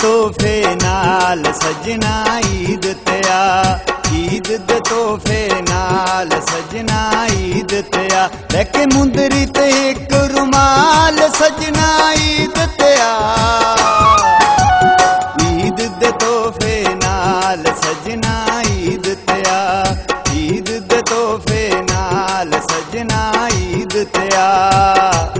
तोहफे नाल सजना ईद ते आ, ईद दे तोहफे नाल सजना ईद ते आ, लेके मुंदरी ते एक रुमाल सजना ईद ते आ, ईद दे तोहफे नाल सजना ईद ते आ, ईद दे तोहफे नाल सजना ईद ते आ।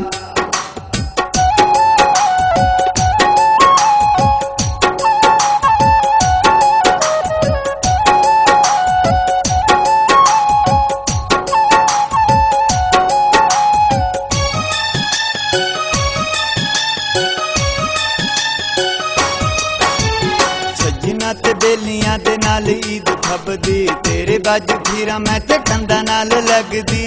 ते बेलियां दे नाल ईद खबदी, तेरे बाजू फिरा मैं ते कंधा नाल लगदी,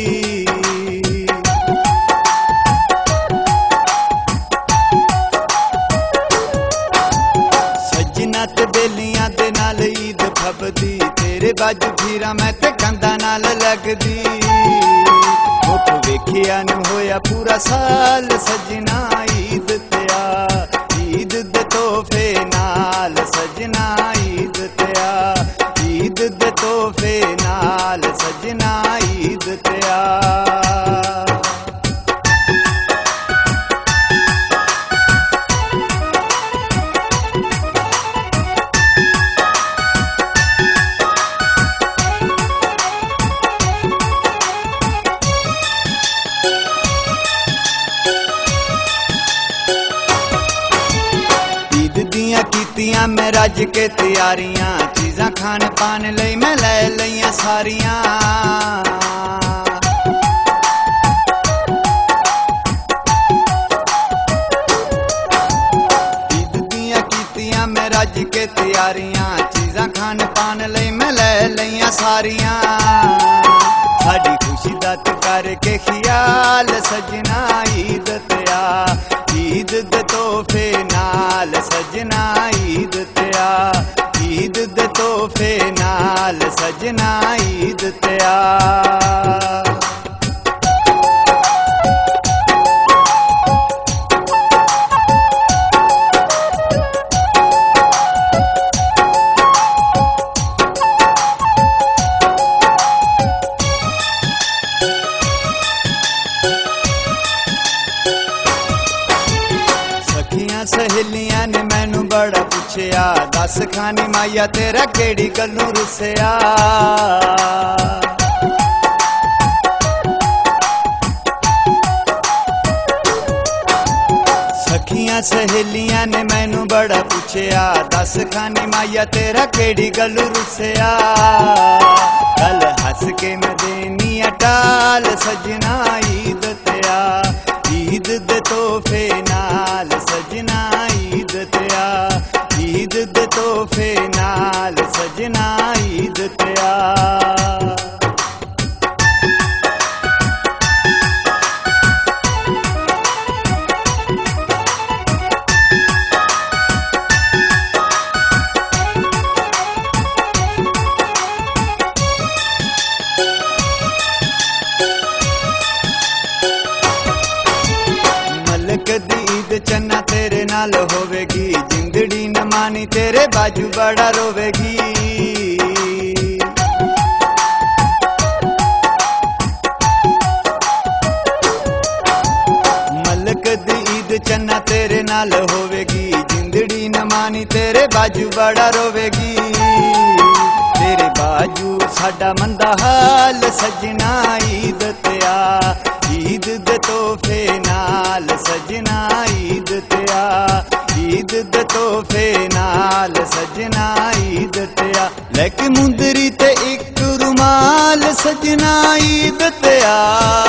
सजना ते बेलियां दे नाल ईद खबदी, तेरे बाजू फिरा मैं ते कंधा नाल लगदी, मुख वेखिया नूं होया पूरा साल सजना ईद ते आ, ईद दे तोहफे नाल सजना ईद ते आ, ईद दे तोहफे नाल सजना ईद ते आ। कीतियां मैं रज के तैयारियां, चीज़ां खान पान लई मैं लै लईयां सारियां, ईद दियां कीतियां मैं रज के तैयारियां, चीज़ां खान पान लई मैं लै लईयां सारियां, साडी खुशी दा तू करके ख्याल सजना ईद ते आ, ईद दे तोहफे नाल सजना ईद ते आ, ईद दे तोहफे नाल सजना ईद ते आ। सहेलियां ने मैनू बड़ा पुछया, दस खानी माया तेरा केड़ी गल्लों रुसया, सखियां सहेलियां ने मैनू बड़ा पुछया, दस खानी माया तेरा केड़ी गल्लों रुसया, गल हस के मैं देनी अटाल सजना ईद ते आ, ईद दे तोहफे नाल सजना ईद ते आ, ईद दे तोहफे नाल सजना ईद ते आ। ईद चन्ना तेरे नाल होवेगी, जिंदड़ी न मानी तेरे बाजू बड़ा रोवेगी, मलक दी ईद चन्ना तेरे नाल होवेगी, जिंदड़ी न मानी तेरे बाजू बड़ा रोवेगी, तेरे बाजू साडा मंदा हाल सजना ईद ते आ, ईद दे तोहफे नाल सजना ईद ते आ, ईद दे तोहफे नाल सजना ईद ते आ, लेके मुंदरी ते एक रुमाल सजना ईद ते आ।